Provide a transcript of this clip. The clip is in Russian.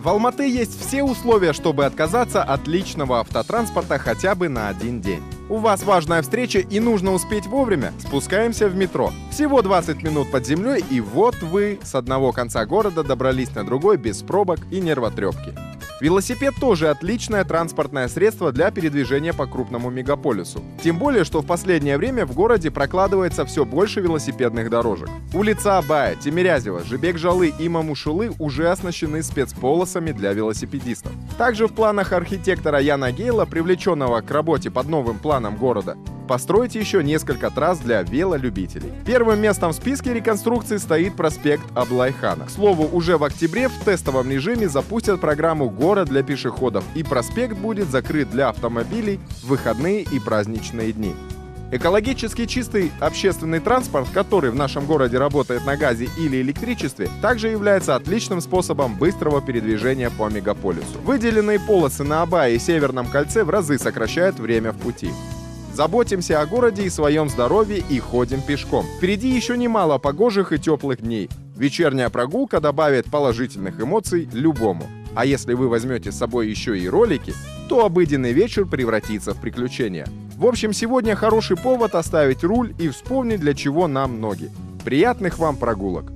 В Алматы есть все условия, чтобы отказаться от личного автотранспорта хотя бы на один день. У вас важная встреча и нужно успеть вовремя? Спускаемся в метро. Всего 20 минут под землей, и вот вы с одного конца города добрались на другой без пробок и нервотрепки. Велосипед тоже отличное транспортное средство для передвижения по крупному мегаполису. Тем более, что в последнее время в городе прокладывается все больше велосипедных дорожек. Улица Абая, Тимирязева, Жибек-Жолы и Мамушулы уже оснащены спецполосами для велосипедистов. Также в планах архитектора Яна Гейла, привлеченного к работе под новым планом города, построить еще несколько трасс для велолюбителей. Первым местом в списке реконструкции стоит проспект Аблайхана. К слову, уже в октябре в тестовом режиме запустят программу «Город для пешеходов», и проспект будет закрыт для автомобилей в выходные и праздничные дни. Экологически чистый общественный транспорт, который в нашем городе работает на газе или электричестве, также является отличным способом быстрого передвижения по мегаполису. Выделенные полосы на Абае и Северном кольце в разы сокращают время в пути. Заботимся о городе и своем здоровье и ходим пешком. Впереди еще немало погожих и теплых дней. Вечерняя прогулка добавит положительных эмоций любому. А если вы возьмете с собой еще и ролики, то обыденный вечер превратится в приключение. В общем, сегодня хороший повод оставить руль и вспомнить, для чего нам ноги. Приятных вам прогулок!